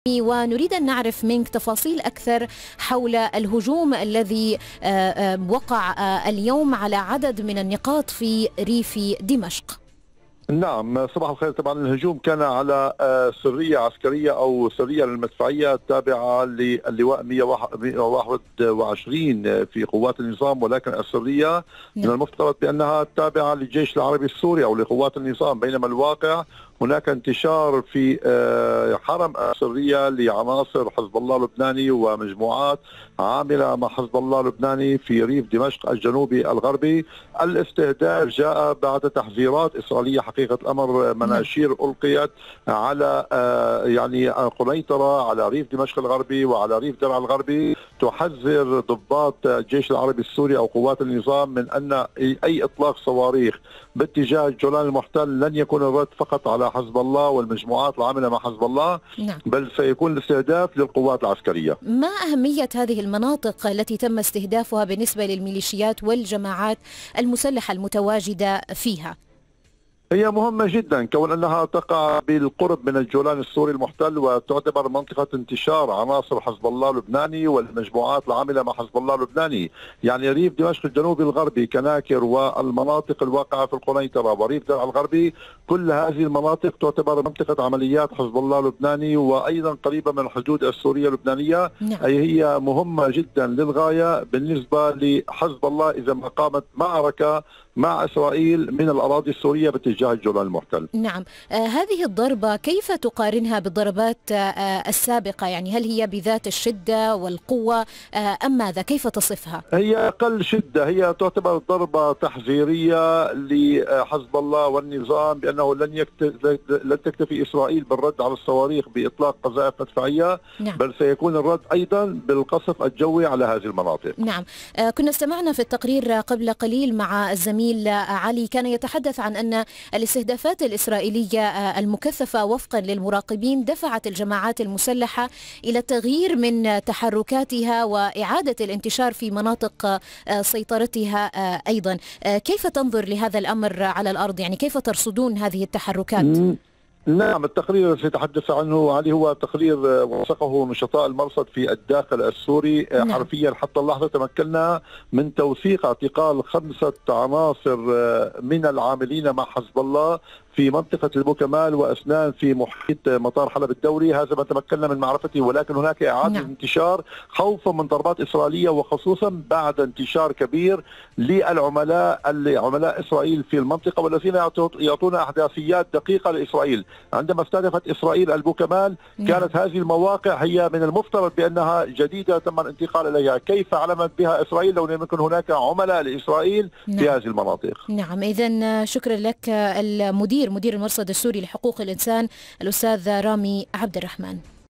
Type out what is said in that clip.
ونريد أن نعرف منك تفاصيل أكثر حول الهجوم الذي وقع اليوم على عدد من النقاط في ريف دمشق. نعم، صباح الخير. طبعا الهجوم كان على سرية عسكرية أو سرية للمدفعية التابعة للواء 121 في قوات النظام، ولكن السرية من المفترض بأنها تابعة للجيش العربي السوري أو لقوات النظام، بينما الواقع هناك انتشار في حرم السرية لعناصر حزب الله اللبناني ومجموعات عاملة مع حزب الله اللبناني في ريف دمشق الجنوبي الغربي. الاستهداف جاء بعد تحذيرات إسرائيلية، حقيقة الأمر مناشير ألقيت على يعني قنيطرة، على ريف دمشق الغربي وعلى ريف درعا الغربي، تحذر ضباط الجيش العربي السوري أو قوات النظام من أن أي إطلاق صواريخ باتجاه الجولان المحتل لن يكون الرد فقط على حزب الله والمجموعات العاملة مع حزب الله، بل سيكون الاستهداف للقوات العسكرية. ما أهمية هذه المناطق التي تم استهدافها بالنسبة للميليشيات والجماعات المسلحة المتواجدة فيها؟ هي مهمة جدا كون أنها تقع بالقرب من الجولان السوري المحتل، وتعتبر منطقة انتشار عناصر حزب الله اللبناني والمجموعات العاملة مع حزب الله اللبناني. يعني ريف دمشق الجنوبي الغربي كناكر والمناطق الواقعة في القنيطرة وريف درعا الغربي، كل هذه المناطق تعتبر منطقة عمليات حزب الله اللبناني وأيضا قريبة من الحدود السورية اللبنانية. أي هي مهمة جدا للغاية بالنسبة لحزب الله إذا ما قامت معركة مع إسرائيل من الأراضي السورية باتجاه الجولان المحتل. نعم، هذه الضربة كيف تقارنها بالضربات السابقة؟ يعني هل هي بذات الشدة والقوة أم ماذا؟ كيف تصفها؟ هي أقل شدة، هي تعتبر ضربة تحذيرية لحزب الله والنظام بأنه لن تكتفي إسرائيل بالرد على الصواريخ بإطلاق قذائف مدفعية، بل سيكون الرد أيضا بالقصف الجوي على هذه المناطق. نعم، كنا استمعنا في التقرير قبل قليل مع الزميل علي، كان يتحدث عن أن الاستهدافات الإسرائيلية المكثفة وفقا للمراقبين دفعت الجماعات المسلحة إلى التغيير من تحركاتها وإعادة الانتشار في مناطق سيطرتها أيضا. كيف تنظر لهذا الأمر على الأرض؟ يعني كيف ترصدون هذه التحركات؟ نعم، التقرير الذي يتحدث عنه علي هو تقرير وثقه نشطاء المرصد في الداخل السوري. حرفيا حتى اللحظة تمكنا من توثيق اعتقال 5 عناصر من العاملين مع حزب الله في منطقة البوكمال وأسنان في محيط مطار حلب الدوري. هذا ما تمكنا من معرفته، ولكن هناك إعادة انتشار خوفا من ضربات إسرائيلية، وخصوصا بعد انتشار كبير عملاء إسرائيل في المنطقة، والذين يعطون أحداثيات دقيقة لإسرائيل. عندما استهدفت إسرائيل البوكمال كانت هذه المواقع هي من المفترض بأنها جديدة تم الانتقال إليها. كيف علمت بها إسرائيل لو لم يكن هناك عملاء لإسرائيل في هذه المناطق؟ نعم، إذن شكرا لك مدير المرصد السوري لحقوق الإنسان الأستاذ رامي عبد الرحمن.